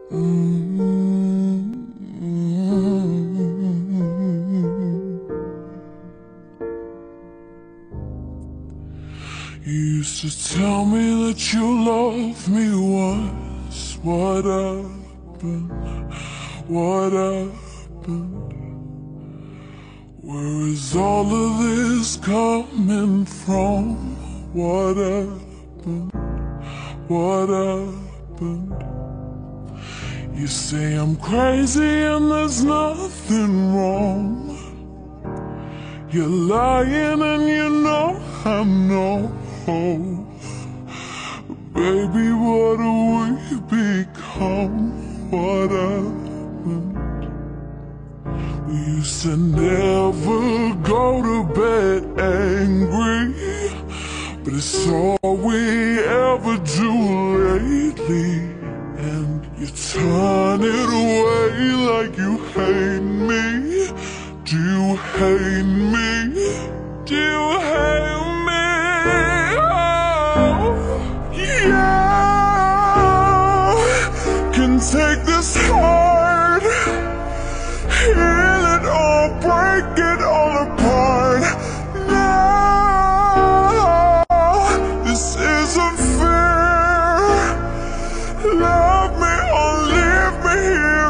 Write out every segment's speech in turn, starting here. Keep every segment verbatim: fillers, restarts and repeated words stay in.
Mm-hmm. You used to tell me that you loved me once. What happened? What happened? Where is all of this coming from? What happened? What happened? You say I'm crazy and there's nothing wrong. You're lying and you know I know. Baby, what do we become? What happened? We used to never go to bed angry, but it's all we ever do lately. And you turn it away like you hate me. Do you hate me? Do you hate me? Oh, yeah. Can take this heart, heal it all, break it all apart. No, this isn't fair. Love me or leave me here.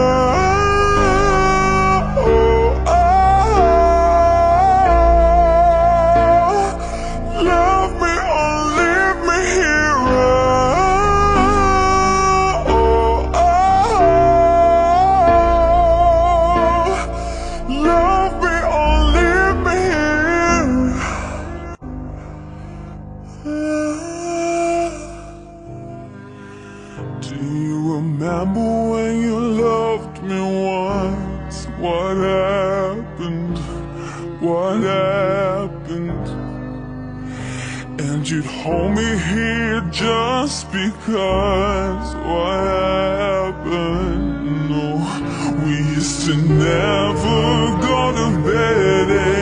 Oh, oh, oh. Love me or leave me here. Oh, oh, oh. Love me or leave me here. Do you remember when you loved me once? What happened? What happened? And you'd hold me here just because. What happened? No, we used to never go to bed